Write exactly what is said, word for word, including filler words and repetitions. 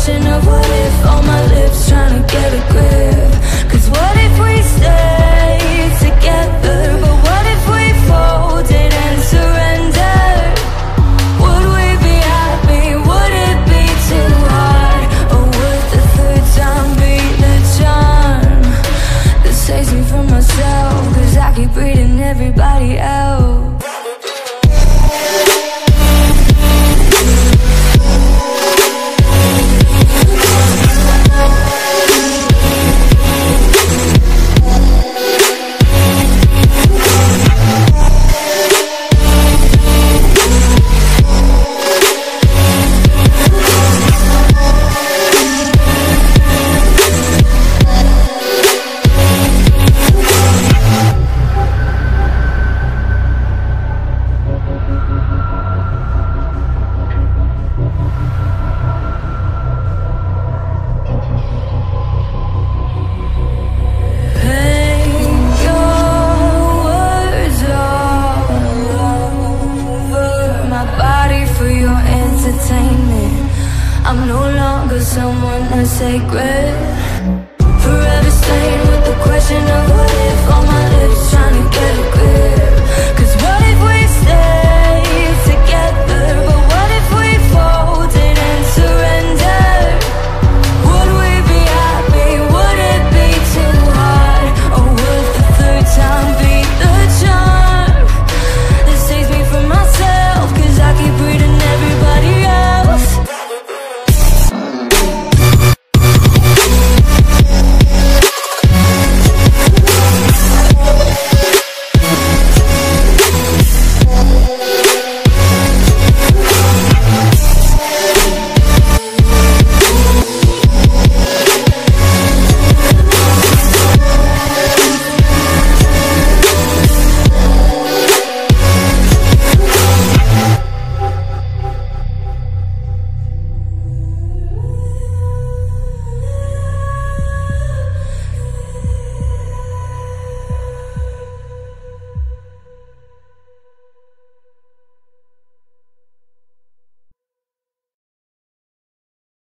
question of what if, on my lips trying to get a grip. Cause what if we stay together, but what if we folded and surrendered? Would we be happy, would it be too hard, or would the third time be the charm that saves me from myself? Cause I keep reading everybody else. I'm no longer someone that's sacred, forever staying with the question of what if.